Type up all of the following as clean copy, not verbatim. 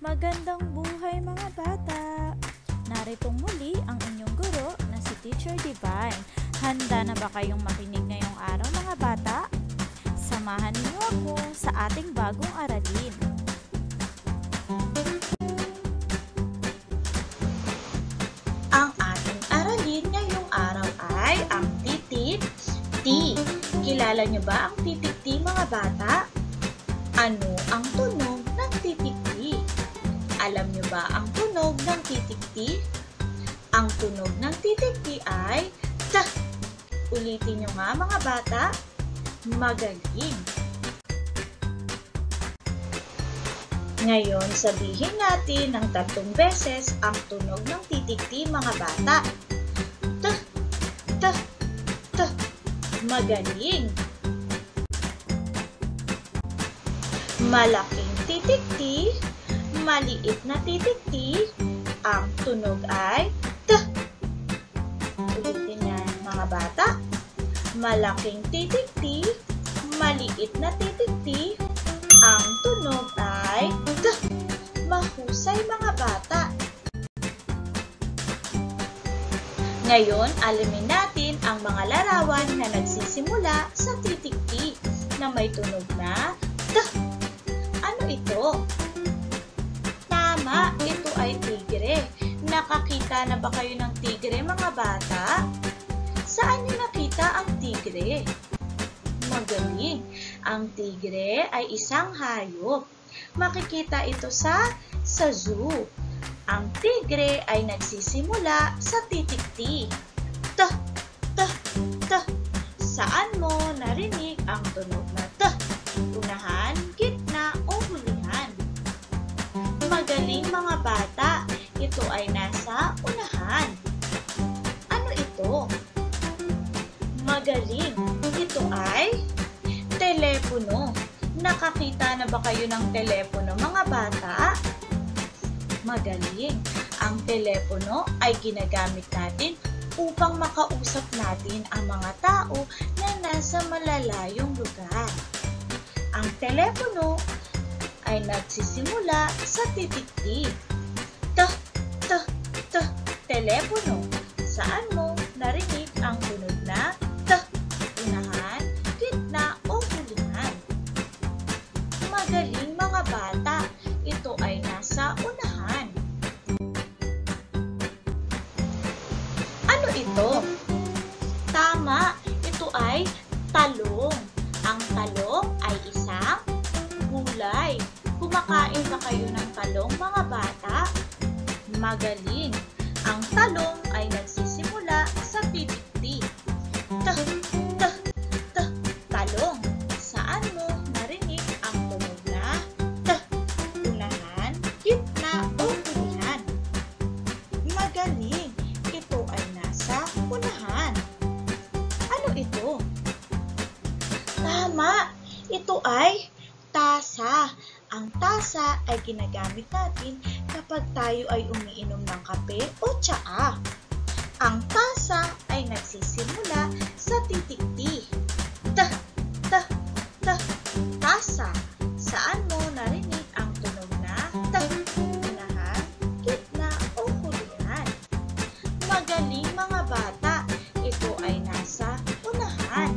Magandang buhay mga bata! Naritong muli ang inyong guro na si Teacher Divine. Handa na ba kayong makinig ngayong araw mga bata? Samahan niyo ako sa ating bagong aralin. Ang ating aralin ngayong araw ay ang titik T. Kilala niyo ba ang titik T mga bata? Ano ang tunog ng titik T? Alam niyo ba ang tunog ng titik T? Ang tunog ng titik T ay T. Ulitin niyo nga mga bata. Magaling! Ngayon, sabihin natin ng 3 beses ang tunog ng titik T mga bata. T, T, T. Magaling! Malaking titik T, maliit na titik T, ang tunog ay T. Ulitin yan mga bata. Malaking titik T, maliit na titik T, ang tunog ay T. Mahusay mga bata. Ngayon, alamin natin ang mga larawan na nagsisimula sa titik T na may tunog na T. Ano ito? Tama, ito ay tigre. Nakakita na ba kayo ng tigre mga bata? Saan niyo nakita ang tigre? Magaling! Ang tigre ay isang hayop. Makikita ito sa zoo. Ang tigre ay nagsisimula sa titik T. T, T, T. Saan mo narinig ang tunog na T? Unahan, gitna o hulihan? Magaling mga bata. Ito ay nasa unahan. Ano ito? Magaling. Ito ay telepono. Nakakita na ba kayo ng telepono mga bata? Magaling. Ang telepono ay ginagamit natin upang makausap natin ang mga tao na nasa malalayong lugar. Ang telepono ay nagsisimula sa titik T. T, T, T. Telepono. Saan mo narinig ang tunog na T? Unahan, gitna o hulihan? Magaling mga bata. Ito ay nasa unahan. Ano ito? Tama, ito ay talong. Ang talong ay isang gulay. Kumakain ba kayo ng talong mga bata? Magaling. Ang talong ay nagsisimula sa titik T. T, T, T. Talong. Saan mo narinig ang tunog na T? Unahan, gitna o hulihan? Magaling. Ito ay nasa unahan. Ano ito? Tama. Ito ay tasa. Ang tasa ay ginagamit natin kapag tayo ay umiinom ng kape o tsaa. Ang tasa ay nagsisimula sa titik T. T, T, T. Tasa. Saan mo narinig ang tunog na T? Unahan, gitna o hulihan? Magaling mga bata. Ito ay nasa unahan.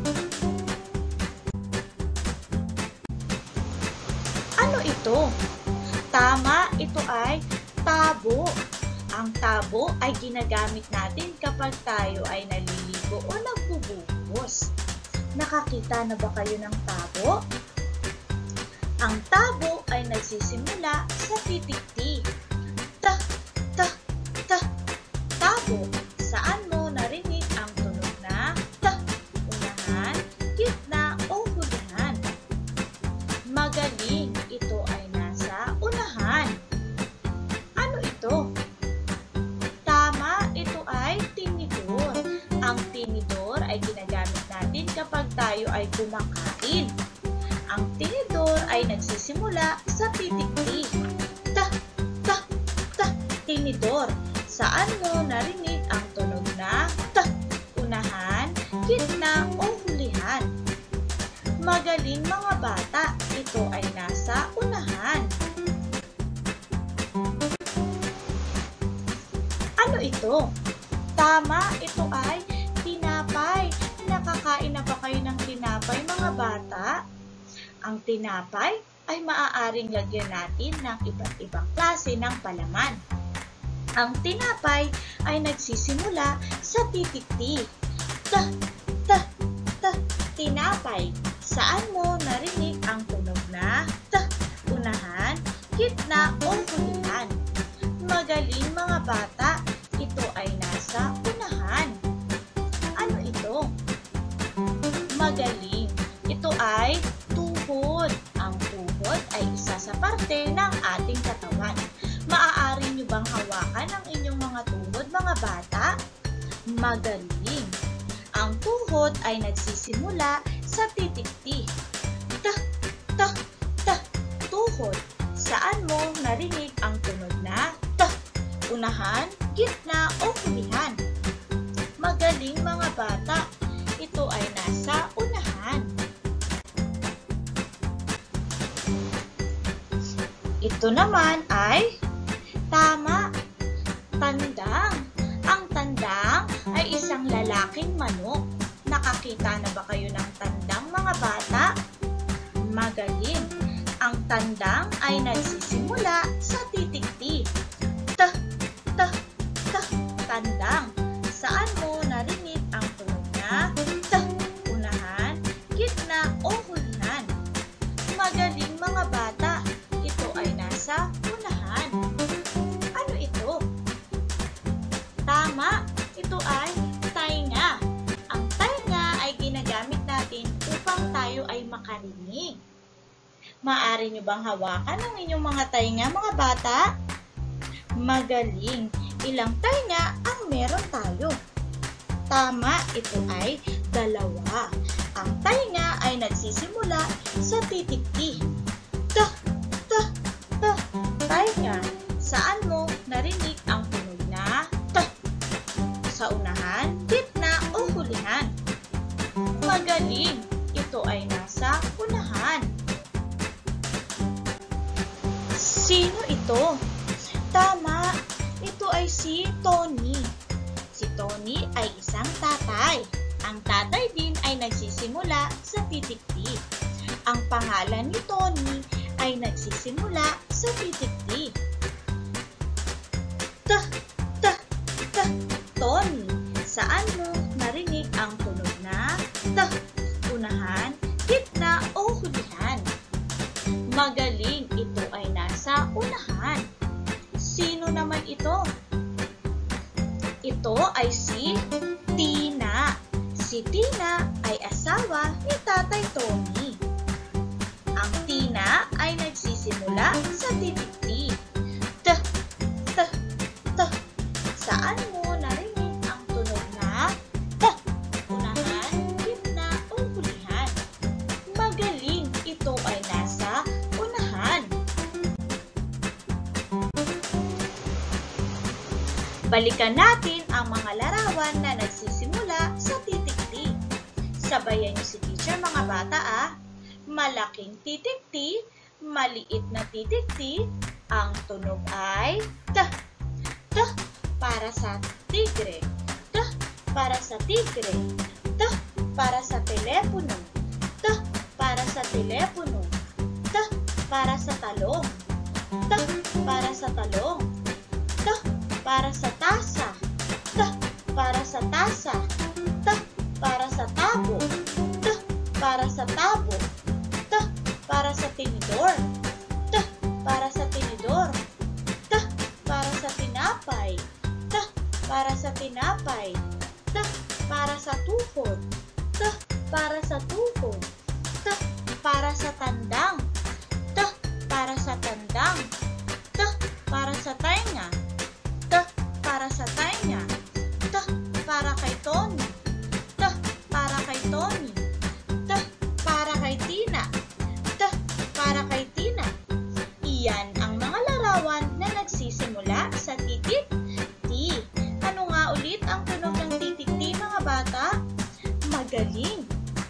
Ano ito? Tama, ito ay tabo. Ang tabo ay ginagamit natin kapag tayo ay naliligo o nagbubuhos. Nakakita na ba kayo ng tabo? Ang tabo ay nagsisimula sa titik T. T, T, T. Tabo. Saan mo narinig ang tunog na T? Unahan, gitna o hulihan? Magaling. Ito ay nasa unahan. Ano ito? Tama, ito ay tinidor. Ang tinidor ay ginagamit natin kapag tayo ay kumakain. Ang tinidor ay nagsisimula sa titik T. T, T, T. Tinidor. Saan mo narinig ang tunog na T? Unahan, gitna o hulihan? Magaling mga bata. Ito ay nasa unahan. ito? Tama, ito ay tinapay. Nakakain na ba kayo ng tinapay, mga bata? Ang tinapay ay maaaring lagyan natin ng iba't ibang klase ng palaman. Ang tinapay ay nagsisimula sa titik-ti. Ta, ta, ta, tinapay. Saan mo narinig ang tunog na ta? Unahan, gitna o hulihan? Magaling, mga bata. Ito ay nasa unahan. Ano ito? Magaling. Ito ay tuhod. Ang tuhod ay isa sa parte ng ating katawan. Maaari nyo bang hawakan ang inyong mga tuhod, mga bata? Magaling. Ang tuhod ay nagsisimula sa titik-ti. Ta, ta, ta, tuhod. Saan mo narinig ang tunog na ta? Unahan, gitna o hulihan? Magaling, mga bata. Ito ay nasa unahan. Ito naman ay tama, tandang. Ang tandang ay isang lalaking manok. Nakakita na ba kayo ng tandang, mga bata? Magaling. Ang tandang ay nagsisimula sa titik-ti. Ta, ta, ta, tandang. Saan mo narinig ang tunog na ta? Unahan, gitna o hulihan? Magaling, mga bata. Ito ay nasa unahan. Ano ito? Tama, ito ay tainga. Ang tainga ay ginagamit natin upang tayo ay makarinig. Maaari nyo bang hawakan ang inyong mga tainga, mga bata? Magaling. Ilang tainga ang meron tayo? Tama, ito ay dalawa. Ang tainga ay nagsisimula sa titik-ti. Ta, ta, ta, tainga. Saan mo narinig ang tunog na ta? Sa unahan, gitna o hulihan? Magaling. Ito ay nasa unahan. Sino ito? Tama, ito ay si Tony. Si Tony ay isang tatay. Ang tatay din ay nagsisimula sa titik-ti. Ang pangalan ni Tony ay nagsisimula sa titik-ti. Ta, ta, ta, Tony. Saan mo narinig ang tunog na ta? Unahan, gitna o hulihan? Magaling, ito ay nasa unahan. Sino naman ito? Ito ay si Tina. Si Tina ay asawa ni Tatay Tony. Ang Tina ay nagsisimula sa titik-ti. Ta, ta, ta. Saan mo narinig ang tunog na ta? Unahan, gitna o hulihan? Magaling, ito ay nasa unahan. Balikan natin ang mga larawan na nagsisimula sa titik-ti. Sabayan niyo si teacher, mga bata, ah. Malaking titik-ti, maliit na titik-ti, ang tunog ay ta. Ta para sa tigre. Ta para sa tigre. Ta para sa telepono. Ta para sa telepono. Ta para sa talong. Ta para sa talong. Ta para sa tasa. Ta para sa tasa. Ta para sa tabo. Ta para sa tabo. Ta para sa tinidor. Ta para sa tinidor. Ta para sa tinapay. Ta para sa tinapay. Ta para sa tuhod. Ta para sa tuhod. Ta para sa tandang. Ta para sa tandang. Ta para sa tainga. Ta para sa tainga. Ta para kay Tony. Ta para kay Tony. Ta para kay Tina. Ta para kay Tina. Iyan ang mga larawan na nagsisimula sa titik-ti. Ano nga ulit ang tunog ng titik-ti, mga bata? Magaling!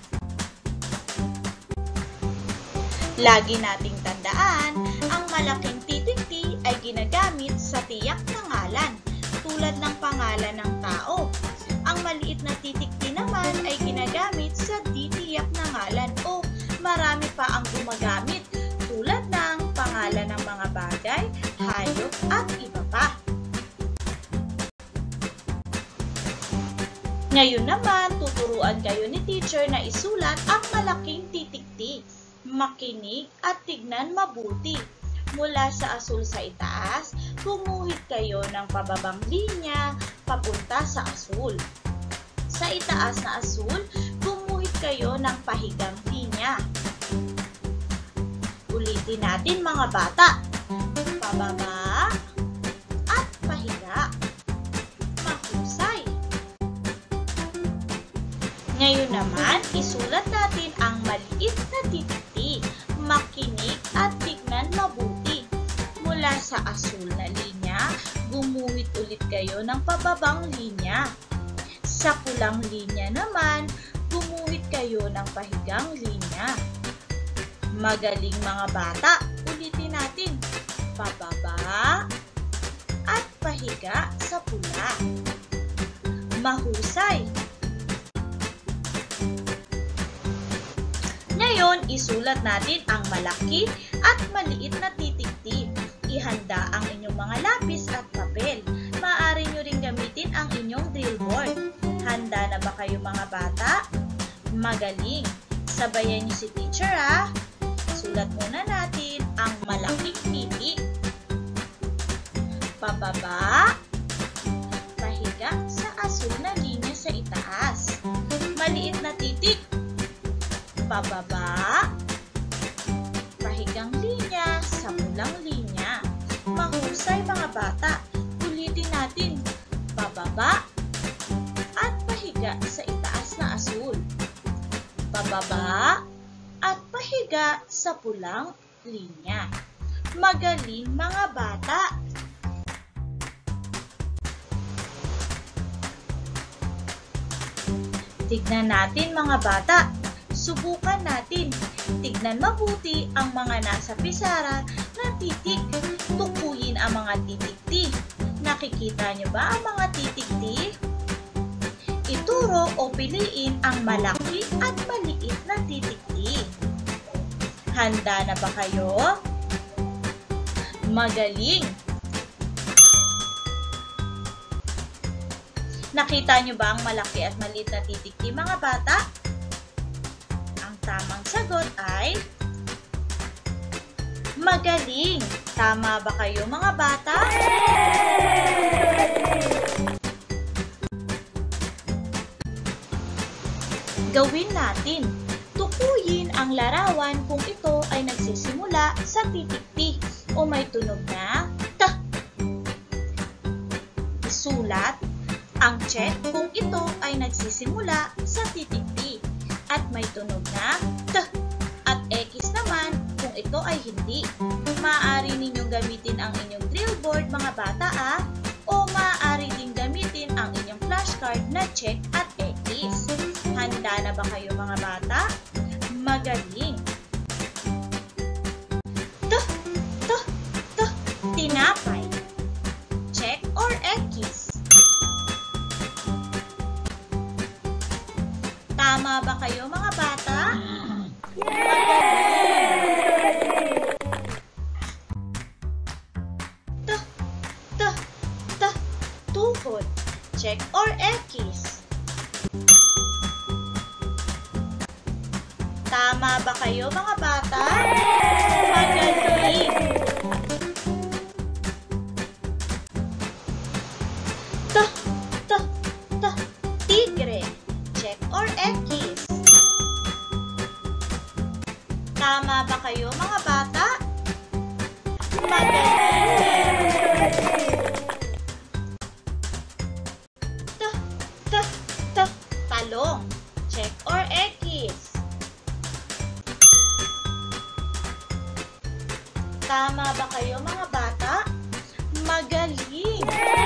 Lagi nating tandaan, ang malaking titik-ti ay ginagamit sa tiyak na ngalan. tulad ng pangalan ng tao. Ang maliit na titik T naman ay ginagamit sa di-tiyak na ngalan o marami pa ang gumagamit tulad ng pangalan ng mga bagay, hayop at iba pa. Ngayon naman, tuturuan kayo ni teacher na isulat ang malaking titik T. Makinig at tignan mabuti. Mula sa asul sa itaas, gumuhit kayo ng pababang linya papunta sa asul. Sa itaas na asul, gumuhit kayo ng pahigang linya. Ulitin natin mga bata. Pababa at pahiga. Mahusay. Ngayon naman, isulat natin ang maliit na titik T. Makinig at tignan mabuti. Mula sa asul na linya, gumuhit ulit kayo ng pababang linya. Sa pulang linya naman, gumuhit kayo ng pahigang linya. Magaling mga bata, ulitin natin. Pababa at pahiga sa pula. Mahusay. Ngayon, isulat natin ang malaki at maliit na titik T. Ihanda ang inyong mga lapis at papel. Maaari nyo ring gamitin ang inyong drill board. Handa na ba kayo mga bata? Magaling! Sabayan niyo si teacher ha! Sulat muna natin ang malaking titik. Pababa. Pahiga sa asul na linya sa itaas. Maliit na titik. Pababa, pahigang linya sa pulang linya. Mahusay mga bata. Ulitin natin. Pababa at pahiga sa itaas na asul. Pababa at pahiga sa pulang linya. Magaling mga bata. Tignan natin mga bata. Subukan natin. Tignan mabuti ang mga nasa pisara na titik. Tukuyin ang mga titik T. Nakikita niyo ba ang mga titik T? Ituro o piliin ang malaki at maliit na titik T. Handa na ba kayo? Magaling! Nakita niyo ba ang malaki at maliit na titik T mga bata? Tamang sagot ay magaling. Tama ba kayo mga bata? Gawin natin. Tukuyin ang larawan kung ito ay nagsisimula sa titik T o may tunog na T. Isulat ang check kung ito ay nagsisimula sa titik T at may tunog na T at X naman kung ito ay hindi. Maaari ninyong gamitin ang inyong drill board mga bata o maaari din gamitin ang inyong flashcard na check at X. Handa na ba kayo mga bata? Magaling! T, T, T, tinapay. Check or X? Tama ba kayo mga bata? Magaling! T, T, T, tuhod. Check or X? Tama ba kayo mga bata? Magaling! T, T, T, tigre. Check or X? Tama ba kayo mga bata? Magaling! T, T, T, talong. Check or X? Tama ba kayo mga bata? Magaling!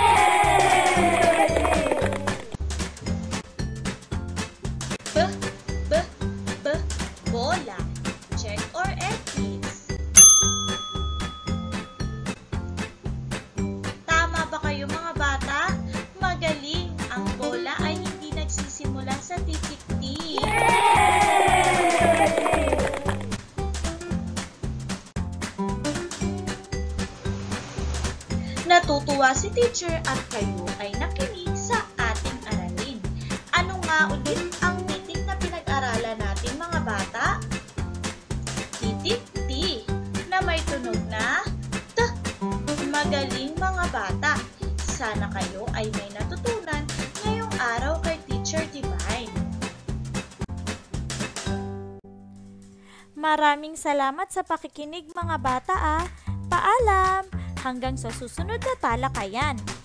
B, B, B, bola. Check or X? Tama ba kayo mga bata? Natutuwa si teacher at kayo ay nakinig sa ating aralin. Ano nga ulit ang titik na pinag-aralan natin mga bata? Titik T na may tunog na T. Magaling mga bata! Sana kayo ay may natutunan ngayong araw kay Teacher Divine. Maraming salamat sa pakikinig mga bata. Paalam! Hanggang sa susunod na talakayan.